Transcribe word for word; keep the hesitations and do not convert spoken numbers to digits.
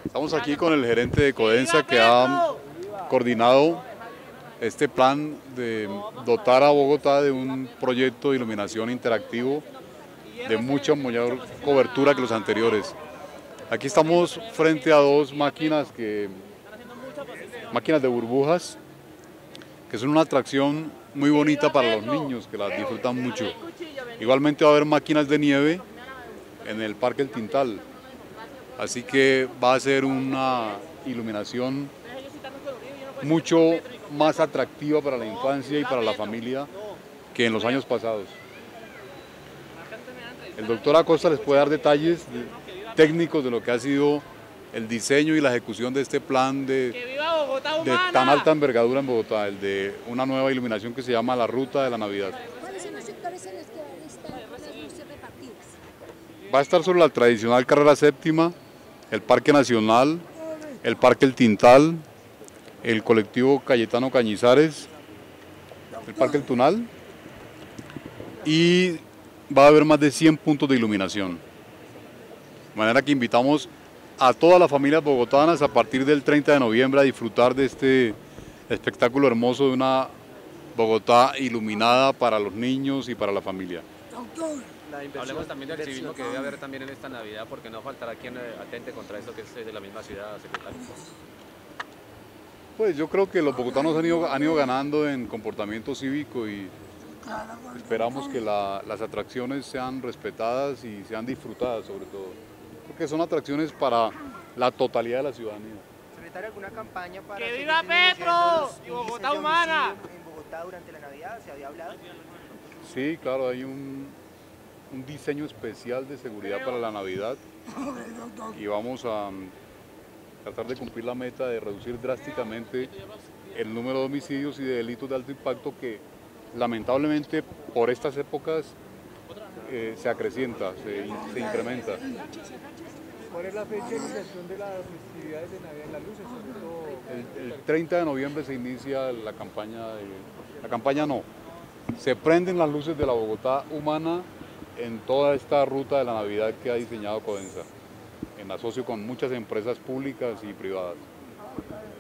Estamos aquí con el gerente de Codensa que ha coordinado este plan de dotar a Bogotá de un proyecto de iluminación interactivo de mucha mayor cobertura que los anteriores. Aquí estamos frente a dos máquinas, que, máquinas de burbujas, que son una atracción muy bonita para los niños, que las disfrutan mucho. Igualmente va a haber máquinas de nieve en el Parque El Tintal, así que va a ser una iluminación mucho más atractiva para la infancia y para la familia que en los años pasados. El doctor Acosta les puede dar detalles técnicos de lo que ha sido el diseño y la ejecución de este plan de, de tan alta envergadura en Bogotá, el de una nueva iluminación que se llama la Ruta de la Navidad. ¿Cuáles son los sectores en los que van a estar las luces repartidas? Va a estar sobre la tradicional carrera séptima, el Parque Nacional, el Parque El Tintal, el colectivo Cayetano Cañizares, el Parque El Tunal, y va a haber más de cien puntos de iluminación. De manera que invitamos a todas las familias bogotanas a partir del treinta de noviembre a disfrutar de este espectáculo hermoso de una Bogotá iluminada para los niños y para la familia. Hablemos también del civismo que debe haber también en esta Navidad, porque no faltará quien atente contra eso que es de la misma ciudad, secretario. Pues yo creo que los bogotanos han ido, han ido ganando en comportamiento cívico y esperamos que la, las atracciones sean respetadas y sean disfrutadas sobre todo, porque son atracciones para la totalidad de la ciudadanía. Secretario, ¿alguna campaña para ¡Que seguir viva Petro! disminuyendo los ¡Y Bogotá índices de humana! homicidio en Bogotá durante la Navidad? ¿Se había hablado? Sí, claro, hay un, un diseño especial de seguridad para la Navidad y vamos a tratar de cumplir la meta de reducir drásticamente el número de homicidios y de delitos de alto impacto que lamentablemente por estas épocas eh, se acrecienta, se, se incrementa. ¿Cuál es la fecha de iniciación de las festividades de Navidad en las luces? Sobre todo... El, el treinta de noviembre se inicia la campaña, de, la campaña no, se prenden las luces de la Bogotá humana en toda esta ruta de la Navidad que ha diseñado Codensa, en asocio con muchas empresas públicas y privadas.